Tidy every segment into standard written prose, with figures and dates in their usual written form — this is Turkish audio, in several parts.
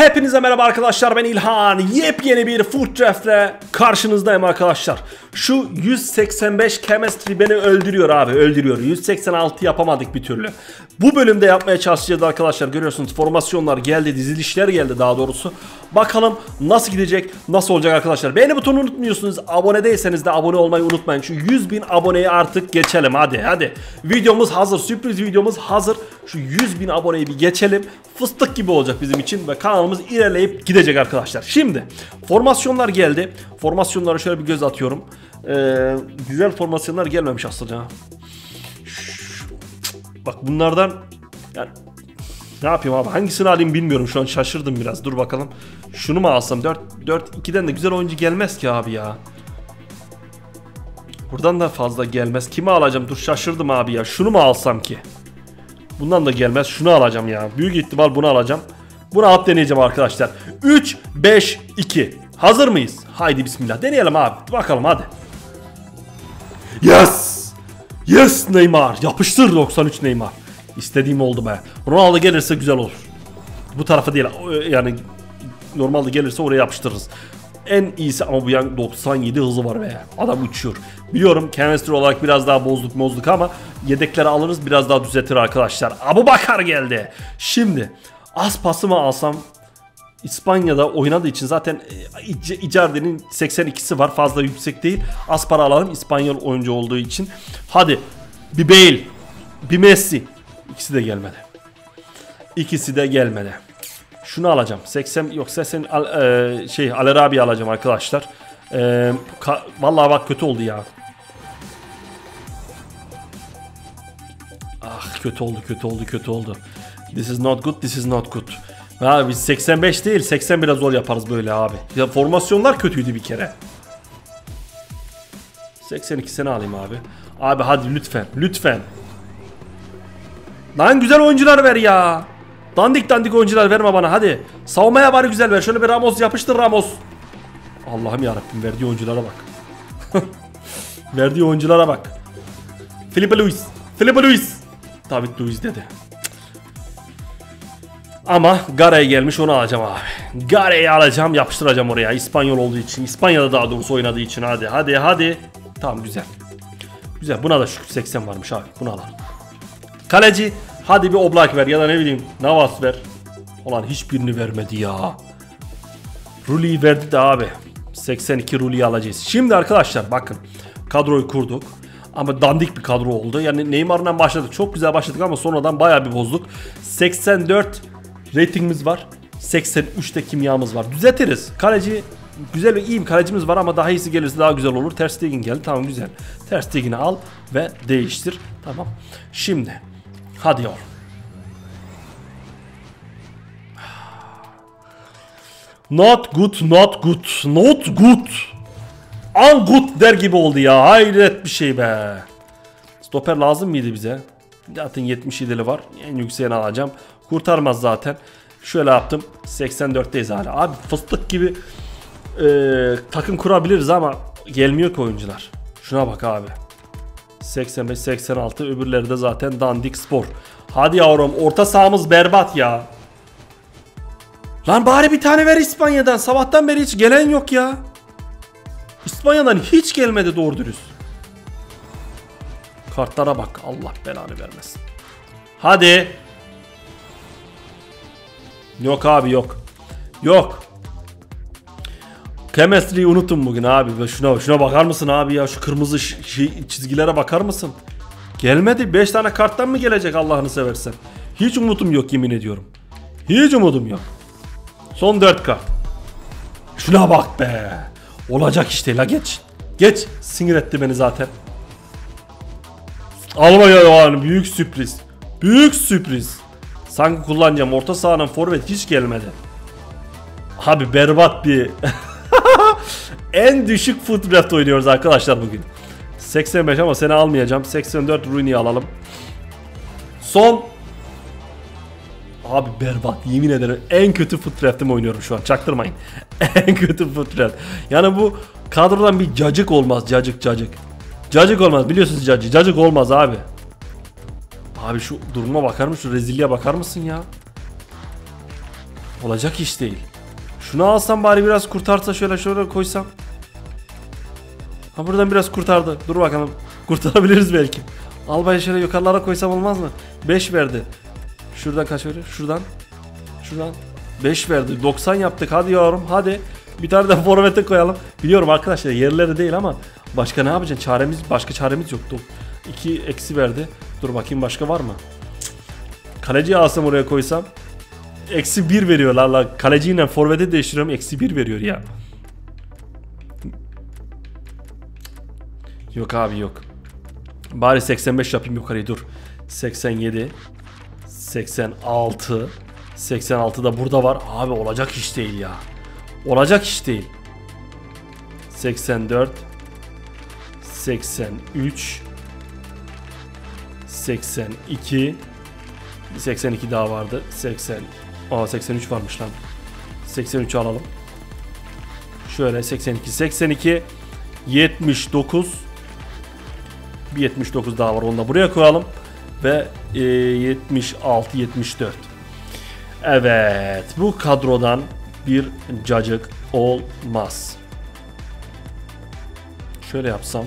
Hepinize merhaba arkadaşlar, ben İlhan. Yepyeni bir Food Draft'le karşınızdayım arkadaşlar. Şu 185 chemistry beni öldürüyor abi, öldürüyor. 186 yapamadık bir türlü. Bu bölümde yapmaya çalışacağız arkadaşlar. Görüyorsunuz formasyonlar geldi, dizilişler geldi daha doğrusu. Bakalım nasıl gidecek, nasıl olacak arkadaşlar. Beğeni butonunu unutmuyorsunuz. Abone değilseniz de abone olmayı unutmayın. Şu 100.000 aboneyi artık geçelim, hadi. Videomuz hazır, sürpriz videomuz hazır. Şu 100.000 aboneyi bir geçelim. Fıstık gibi olacak bizim için ve kanalımız ilerleyip gidecek arkadaşlar. Şimdi formasyonlar geldi. Formasyonlara şöyle bir göz atıyorum. Güzel formasyonlar gelmemiş aslında. Bak bunlardan yani ne yapayım abi, hangisini alayım bilmiyorum, şu an şaşırdım biraz. Dur bakalım, şunu mu alsam? 4-2'den de güzel oyuncu gelmez ki abi ya. Buradan da fazla gelmez. Kimi alacağım? Dur, şaşırdım abi ya. Şunu mu alsam ki? Bundan da gelmez. Şunu alacağım ya. Büyük ihtimal bunu alacağım. Bunu alıp deneyeceğim arkadaşlar. 3-5-2. Hazır mıyız? Haydi bismillah. Deneyelim abi. Bakalım hadi. Yes! Yes Neymar. Yapıştır 93 Neymar. İstediğim oldu be. Ronaldo gelirse güzel olur. Bu tarafa değil. Yani normalde gelirse oraya yapıştırırız. En iyisi ama bu yan 97 hızı var be. Adam uçuyor. Biliyorum chemistry olarak biraz daha bozduk ama yedekleri alırız, biraz daha düzeltir arkadaşlar. Abubakar geldi. Şimdi Aspas'ı mı alsam? İspanya'da oynadığı için zaten Icardi'nin 82'si var, fazla yüksek değil. Aspar'ı alalım, İspanyol oyuncu olduğu için. Hadi bir Bale, bir Messi. İkisi de gelmedi. Şunu alacağım. 80 yok 80 Alerabi alacağım arkadaşlar. Vallahi bak kötü oldu ya. Ah kötü oldu. This is not good. Abi biz 85 değil 80 biraz zor yaparız böyle abi. Ya formasyonlar kötüydü bir kere. 82'sini alayım abi. Abi hadi lütfen. Lan güzel oyuncular ver ya. Dandik oyuncular verme bana hadi. Savunmaya bari güzel ver. Şöyle bir Ramos yapıştır Ramos. Allah'ım yarabbim, verdiği oyunculara bak. Felipe Luis. David Luiz dedi. Ama Gare'ye gelmiş, onu alacağım abi. Gare'yi alacağım, yapıştıracağım oraya. İspanyol olduğu için. İspanya'da daha doğrusu oynadığı için. Hadi. Tamam güzel. Buna da şükür 80 varmış abi. Bunu alalım. Kaleci. Hadi bir Oblak ver ya da ne bileyim Navas ver. Ulan hiçbirini vermedi ya. Ruli'yi verdi de abi. 82 Ruli'yi alacağız. Şimdi arkadaşlar bakın. Kadroyu kurduk. Ama dandik bir kadro oldu. Yani Neymar'dan başladık. Çok güzel başladık ama sonradan bayağı bir bozduk. 84 ratingimiz var. 83'te kimyamız var. Düzeltiriz. Kaleci güzel ve iyi bir kalecimiz var ama daha iyisi gelirse daha güzel olur. Ter Stegen geldi. Tamam güzel. Ter Stegen'i al ve değiştir. Tamam. Şimdi hadi yavrum. Not good. Ungood der gibi oldu ya. Hayret bir şey be. Stoper lazım mıydı bize? Zaten 77'li var. En yükseğini alacağım. Kurtarmaz zaten. Şöyle yaptım. 84'teyiz hala. Abi fıstık gibi takım kurabiliriz ama gelmiyor ki oyuncular. Şuna bak abi. 85-86, öbürleri de zaten dandik spor. Hadi yavrum, orta sahamız berbat ya. Lan bari bir tane ver İspanya'dan. Sabahtan beri hiç gelen yok ya. İspanya'dan hiç gelmedi doğru dürüst. Kartlara bak, Allah belanı vermesin. Hadi. Yok abi yok. Chemistry'yi unutun bugün abi. Şuna bakar mısın abi ya? Şu kırmızı çizgilere bakar mısın? Gelmedi. 5 tane karttan mı gelecek Allah'ını seversen? Hiç umudum yok, yemin ediyorum. Hiç umudum yok. Son 4 kart. Şuna bak be. Olacak işte la, geç. Sinir etti beni zaten. Alma ya, büyük sürpriz. Sanki kullanacağım, orta sahanın forvet hiç gelmedi. Abi berbat bir en düşük Foot Draft oynuyoruz arkadaşlar bugün. 85 ama seni almayacağım. 84 Rooney'i alalım. Son. Abi berbat, yemin ederim en kötü Foot Draft'ımı oynuyorum şu an, çaktırmayın. En kötü Foot Draft. Yani bu kadrodan bir cacık olmaz, cacık olmaz, biliyorsunuz cacık olmaz abi. Abi şu duruma bakar mısın, şu rezilliğe bakar mısın ya? Olacak iş değil. Şunu alsam bari biraz kurtarsa, şöyle koysam. Ha, buradan biraz kurtardı. Dur bakalım. Kurtarabiliriz belki. Albayı şöyle yukarılara koysam olmaz mı? 5 verdi. Şuradan kaç verir? Şuradan. 5 verdi. 90 yaptık. Hadi yavrum, hadi. Bir tane de forvete koyalım. Biliyorum arkadaşlar, yerleri değil ama başka ne yapacaksın? Başka çaremiz yoktu. 2 eksi verdi. Dur bakayım, başka var mı? Kaleciyi alsam oraya koysam. Eksi 1 veriyor la. Kaleciyle forvete değiştiriyorum. Eksi 1 veriyor ya. Yok abi, yok. Bari 85 yapayım yukarıyı, dur. 87. 86. 86 da burada var. Abi olacak iş değil ya. Olacak iş değil. 84. 83. 82. 82 daha vardı. 83 varmış lan. 83'ü alalım. Şöyle 82. 79. Bir 79 daha var. Onu da buraya koyalım. Ve 76, 74. Evet. Bu kadrodan bir cacık olmaz. Şöyle yapsam.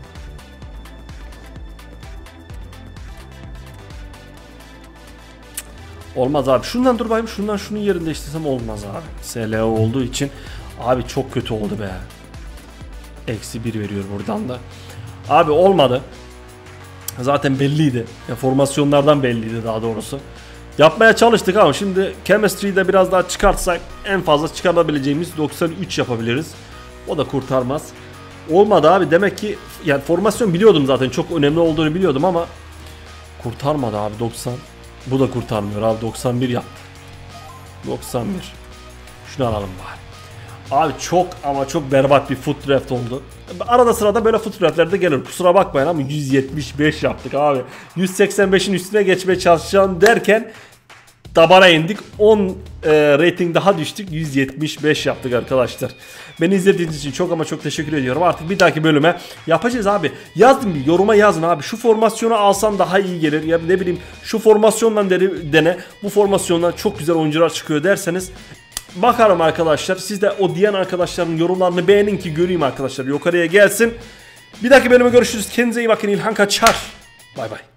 Olmaz abi. Şundan dur bakayım. Şunun yerini değiştirsem olmaz abi. SLO olduğu için. Abi çok kötü oldu be. Eksi 1 veriyor buradan da. Abi olmadı. Zaten belliydi. Formasyonlardan belliydi daha doğrusu. Yapmaya çalıştık ama şimdi chemistry'yi de biraz daha çıkartsak en fazla çıkarabileceğimiz 93 yapabiliriz. O da kurtarmaz. Olmadı abi. Demek ki yani formasyon biliyordum zaten. Çok önemli olduğunu biliyordum ama kurtarmadı abi 90. Bu da kurtarmıyor abi, 91 yaptı. 91. Şunu alalım bari. Abi çok ama çok berbat bir foot draft oldu. Arada sırada böyle foot draftlerde gelir. Kusura bakmayın ama 175 yaptık abi. 185'in üstüne geçmeye çalışacağım derken tabana indik. 10 rating daha düştük. 175 yaptık arkadaşlar. Beni izlediğiniz için çok ama çok teşekkür ediyorum. Artık bir dahaki bölüme yapacağız abi. Yazın, bir yoruma yazın abi. Şu formasyonu alsan daha iyi gelir. Ya ne bileyim, şu formasyondan dene. Bu formasyondan çok güzel oyuncular çıkıyor derseniz bakarım arkadaşlar. Siz de o diyen arkadaşların yorumlarını beğenin ki göreyim arkadaşlar. Yukarıya gelsin. Bir dahaki bölüme görüşürüz. Kendinize iyi bakın. İlhan kaçar. Bay bay.